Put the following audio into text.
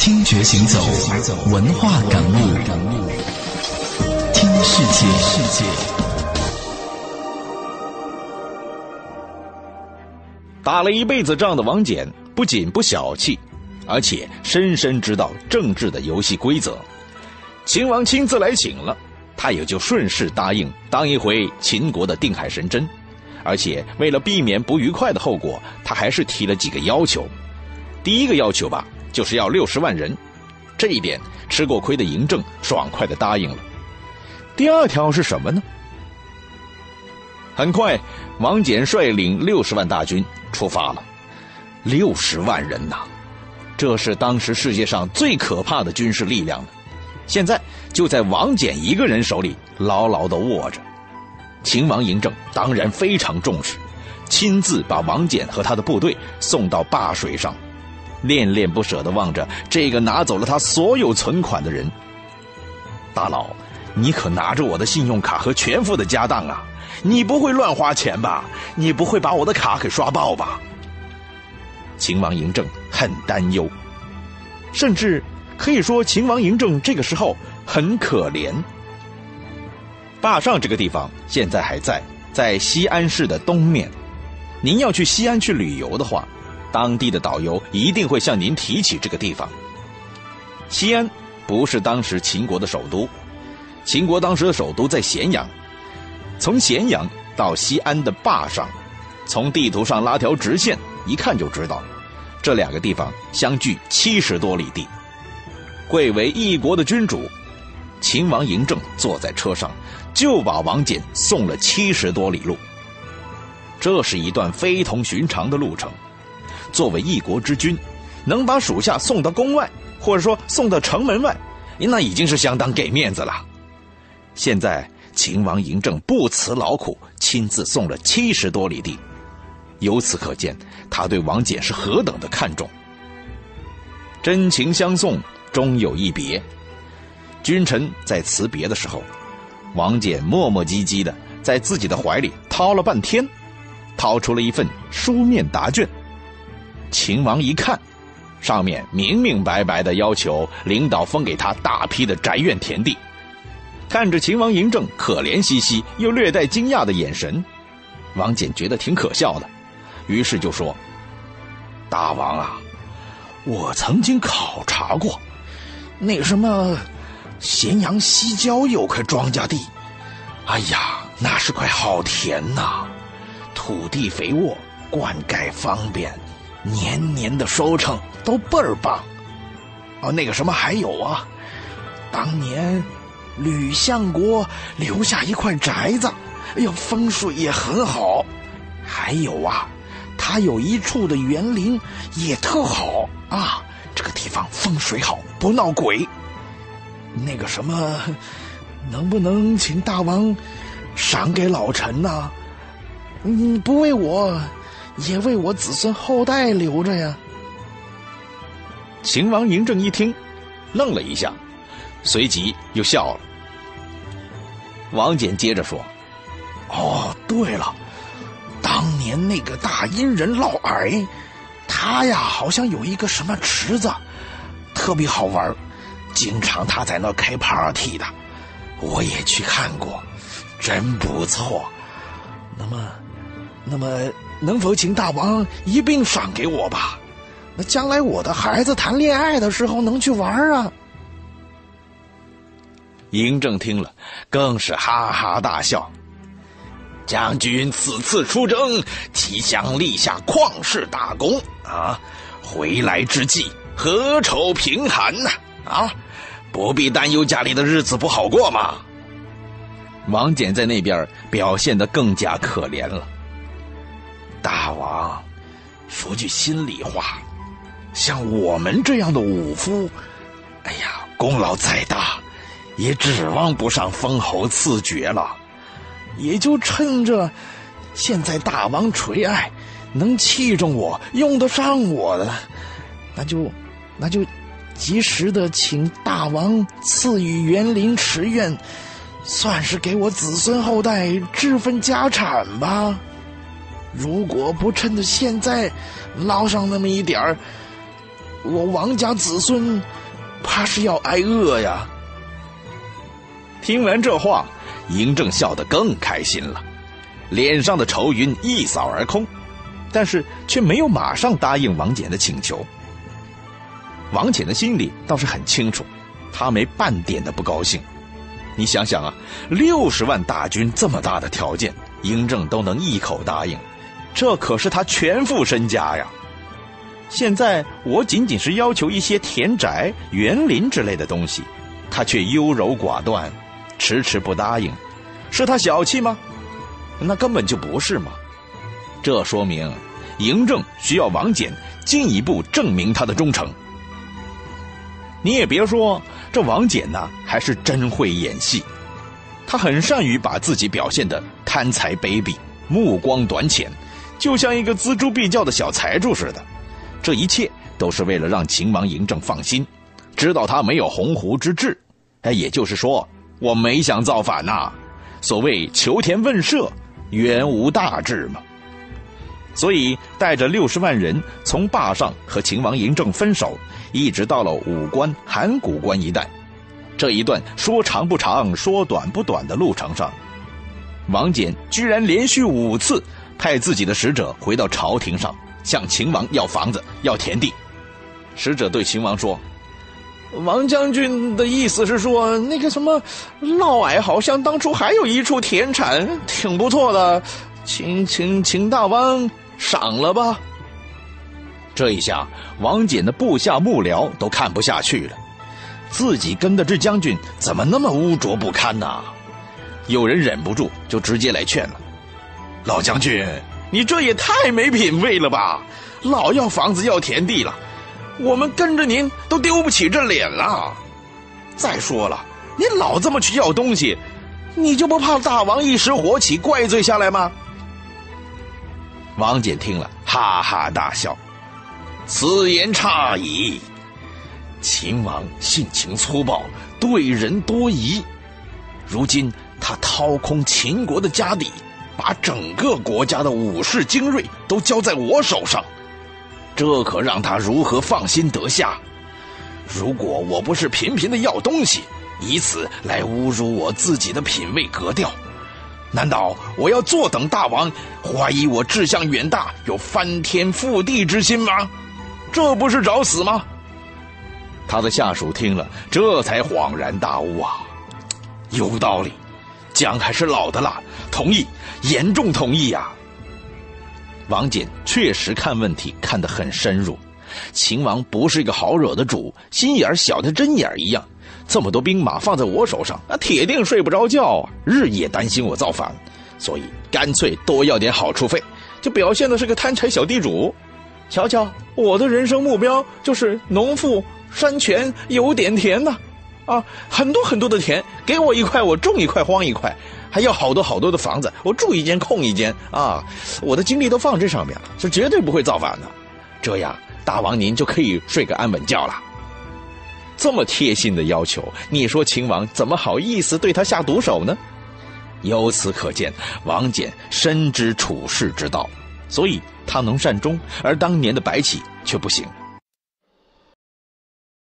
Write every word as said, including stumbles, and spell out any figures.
听觉行走，文化感悟，听世界。世界打了一辈子仗的王翦不仅不小气，而且深深知道政治的游戏规则。秦王亲自来请了，他也就顺势答应当一回秦国的定海神针。而且为了避免不愉快的后果，他还是提了几个要求。第一个要求吧，就是要六十万人，这一点吃过亏的嬴政爽快地答应了。第二条是什么呢？很快王翦率领六十万大军出发了。六十万人呐，这是当时世界上最可怕的军事力量了，现在就在王翦一个人手里牢牢地握着。秦王嬴政当然非常重视，亲自把王翦和他的部队送到灞水上，恋恋不舍地望着这个拿走了他所有存款的人。大佬，你可拿着我的信用卡和全副的家当啊，你不会乱花钱吧？你不会把我的卡给刷爆吧？秦王嬴政很担忧，甚至可以说秦王嬴政这个时候很可怜。灞上这个地方现在还在，在西安市的东面。您要去西安去旅游的话，当地的导游一定会向您提起这个地方。西安不是当时秦国的首都，秦国当时的首都在咸阳。从咸阳到西安的灞上，从地图上拉条直线，一看就知道，这两个地方相距七十多里地。贵为一国的君主，秦王嬴政坐在车上，就把王翦送了七十多里路。这是一段非同寻常的路程。作为一国之君，能把属下送到宫外，或者说送到城门外，那已经是相当给面子了。现在秦王嬴政不辞劳苦，亲自送了七十多里地，由此可见他对王翦是何等的看重。真情相送，终有一别。君臣在辞别的时候，王翦磨磨唧唧的在自己的怀里掏了半天，掏出了一份书面答卷。秦王一看，上面明明白白的要求领导分给他大批的宅院田地。看着秦王嬴政可怜兮兮又略带惊讶的眼神，王翦觉得挺可笑的，于是就说：大王啊，我曾经考察过，那什么咸阳西郊有块庄稼地，哎呀，那是块好田呐，土地肥沃，灌溉方便，年年的收成都倍儿棒。哦，那个什么还有啊，当年吕相国留下一块宅子，哎呦，风水也很好。还有啊，他有一处的园林也特好啊，这个地方风水好，不闹鬼。那个什么，能不能请大王赏给老臣呢？嗯，不为我，也为我子孙后代留着呀。秦王嬴政一听，愣了一下，随即又笑了。王翦接着说：哦，对了，当年那个大殷人嫪毐，他呀好像有一个什么池子，特别好玩，经常他在那开 party 的，我也去看过，真不错。那么那么能否请大王一并赏给我吧？那将来我的孩子谈恋爱的时候能去玩啊。嬴政听了更是哈哈大笑：将军此次出征，其想立下旷世大功啊，回来之际何愁贫寒呢？啊，不必担忧家里的日子不好过嘛。王翦在那边表现得更加可怜了。大王，说句心里话，像我们这样的武夫，哎呀，功劳再大也指望不上封侯赐爵了，也就趁着现在大王垂爱，能器重我，用得上我的，那就那就及时的请大王赐予园林池院，算是给我子孙后代置份家产吧。如果不趁着现在捞上那么一点儿， 我王家子孙怕是要挨饿呀。听完这话，嬴政笑得更开心了，脸上的愁云一扫而空，但是却没有马上答应王翦的请求。王翦的心里倒是很清楚，他没半点的不高兴。你想想啊，六十万大军这么大的条件，嬴政都能一口答应，这可是他全副身家呀。现在我仅仅是要求一些田宅、园林之类的东西，他却优柔寡断，迟迟不答应，是他小气吗？那根本就不是嘛。这说明嬴政需要王翦进一步证明他的忠诚。你也别说，这王翦呢还是真会演戏，他很善于把自己表现得贪财卑鄙、目光短浅，就像一个锱铢必较的小财主似的。这一切都是为了让秦王嬴政放心，知道他没有鸿鹄之志。哎，也就是说，我没想造反呐、啊。所谓求田问舍，原无大志嘛。所以带着六十万人从坝上和秦王嬴政分手，一直到了武关、函谷关一带。这一段说长不长、说短不短的路程上，王翦居然连续五次派自己的使者回到朝廷上，向秦王要房子、要田地。使者对秦王说：“王将军的意思是说，那个什么，嫪毐好像当初还有一处田产，挺不错的，请请请大王赏了吧。”这一下，王翦的部下幕僚都看不下去了，自己跟的这将军怎么那么污浊不堪呢、啊？有人忍不住就直接来劝了：“老将军，你这也太没品位了吧！老要房子要田地了，我们跟着您都丢不起这脸了。再说了，你老这么去要东西，你就不怕大王一时火起怪罪下来吗？”王翦听了哈哈大笑：“此言差矣。秦王性情粗暴，对人多疑，如今他掏空秦国的家底，把整个国家的武士精锐都交在我手上，这可让他如何放心得下？如果我不是频频的要东西，以此来侮辱我自己的品味格调，难道我要坐等大王怀疑我志向远大，有翻天覆地之心吗？这不是找死吗？”他的下属听了，这才恍然大悟啊，有道理，姜还是老的辣，同意，严重同意啊。王翦确实看问题看得很深入，秦王不是一个好惹的主，心眼小的针眼一样，这么多兵马放在我手上，那铁定睡不着觉啊，日夜担心我造反，所以干脆多要点好处费，就表现的是个贪财小地主。瞧瞧，我的人生目标就是农妇山泉有点田呢，啊，很多很多的田，给我一块我种一块荒一块，还要好多好多的房子，我住一间空一间啊，我的精力都放这上面了，是绝对不会造反的。这样大王您就可以睡个安稳觉了。这么贴心的要求，你说秦王怎么好意思对他下毒手呢？由此可见，王翦深知处世之道，所以他能善终，而当年的白起却不行。